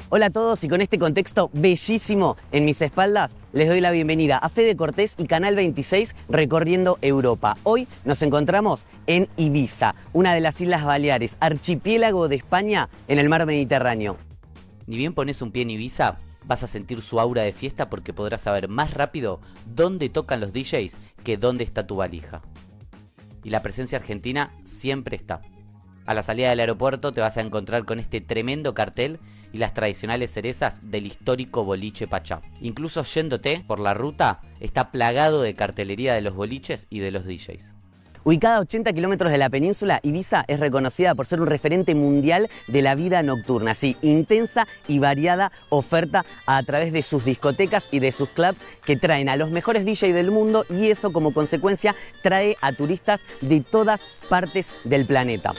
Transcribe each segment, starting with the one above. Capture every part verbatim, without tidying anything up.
Hola a todos y con este contexto bellísimo en mis espaldas les doy la bienvenida a Fede Cortés y Canal veintiséis recorriendo Europa. Hoy nos encontramos en Ibiza, una de las Islas Baleares, archipiélago de España en el mar Mediterráneo. Ni bien pones un pie en Ibiza, vas a sentir su aura de fiesta porque podrás saber más rápido dónde tocan los D Js que dónde está tu valija. Y la presencia argentina siempre está. A la salida del aeropuerto te vas a encontrar con este tremendo cartel y las tradicionales cerezas del histórico boliche Pachá. Incluso yéndote por la ruta, está plagado de cartelería de los boliches y de los D Js. Ubicada a ochenta kilómetros de la península, Ibiza es reconocida por ser un referente mundial de la vida nocturna. Sí, intensa y variada oferta a través de sus discotecas y de sus clubs que traen a los mejores D Js del mundo y eso como consecuencia trae a turistas de todas partes del planeta.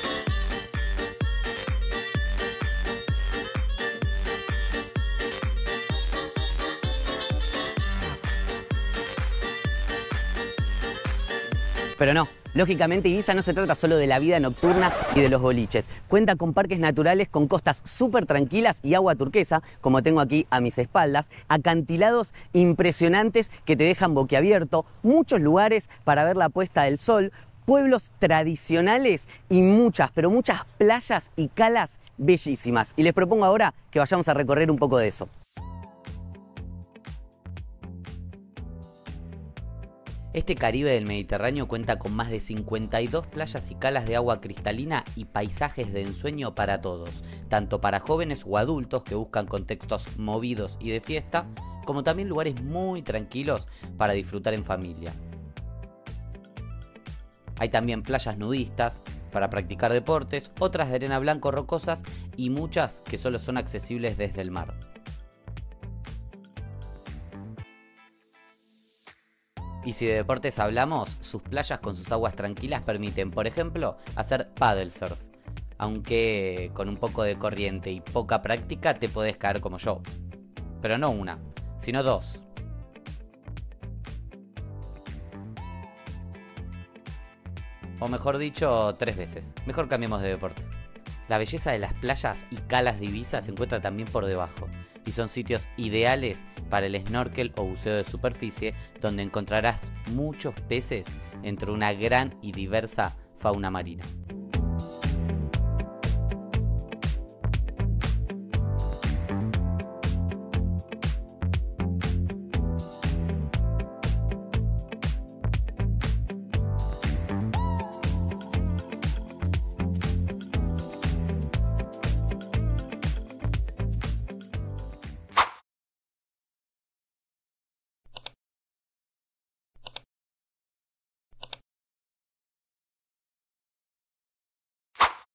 Pero no, lógicamente Ibiza no se trata solo de la vida nocturna y de los boliches. Cuenta con parques naturales con costas súper tranquilas y agua turquesa, como tengo aquí a mis espaldas, acantilados impresionantes que te dejan boquiabierto, muchos lugares para ver la puesta del sol, pueblos tradicionales y muchas, pero muchas playas y calas bellísimas. Y les propongo ahora que vayamos a recorrer un poco de eso. Este Caribe del Mediterráneo cuenta con más de cincuenta y dos playas y calas de agua cristalina y paisajes de ensueño para todos, tanto para jóvenes o adultos que buscan contextos movidos y de fiesta, como también lugares muy tranquilos para disfrutar en familia. Hay también playas nudistas para practicar deportes, otras de arena blanco rocosas y muchas que solo son accesibles desde el mar. Y si de deportes hablamos, sus playas con sus aguas tranquilas permiten, por ejemplo, hacer paddle surf. Aunque con un poco de corriente y poca práctica te podés caer como yo. Pero no una, sino dos. O mejor dicho, tres veces. Mejor cambiemos de deporte. La belleza de las playas y calas de Ibiza se encuentra también por debajo y son sitios ideales para el snorkel o buceo de superficie donde encontrarás muchos peces entre una gran y diversa fauna marina.